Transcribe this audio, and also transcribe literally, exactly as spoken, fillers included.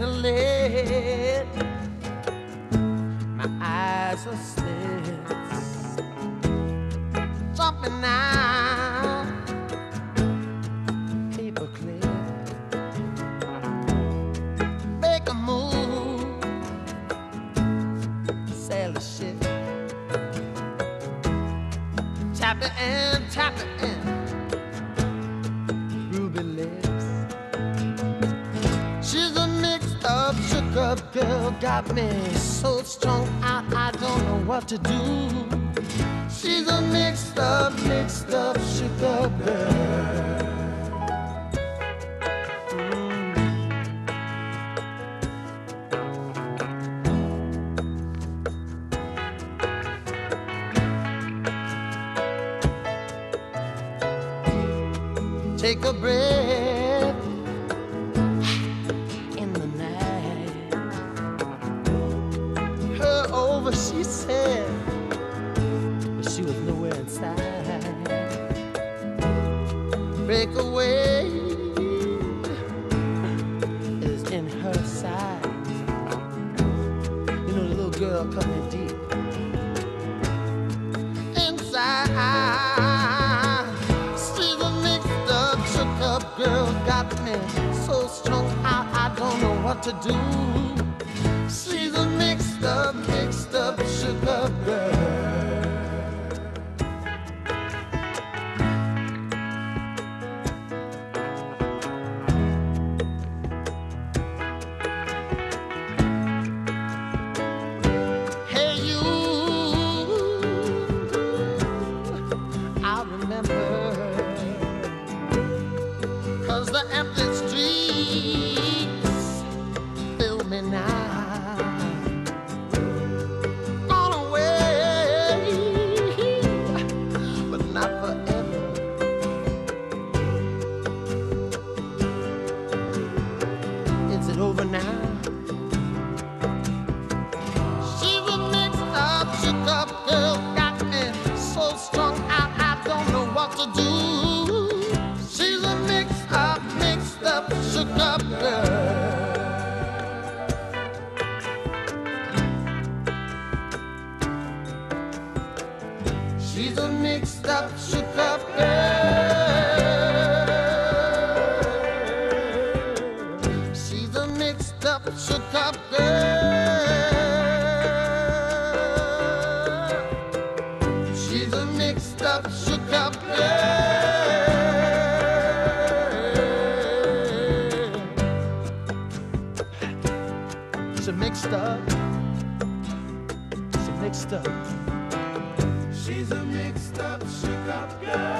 the lid. My eyes are slits, jumping out, paper clip, make a move, sail a ship, tap it in, tap it in, ruby lips. She's a mixed up, shook up girl, got me so strung out I don't know what to do. She's a mixed up, mixed up, shook up girl. Take a breath in the night. Her over, she said, but she was nowhere inside. Break away is in her sight. You know the little girl coming deep inside. Girl got me so strung out I don't know what to do. She's a mixed up, mixed up, shook up girl. Hey you, I remember, the empty streets fill me now. Gone away, but not forever. Is it over now? She's a mixed up, shook up girl, got me so strung out I don't know what to do. She's a mixed up, mixed up, shook up girl. She's a mixed up, shook up girl. She's a mixed up, shook up girl. She's a mixed up, shook up girl. She's mixed up, she's mixed up. She's a mixed up, shook up girl.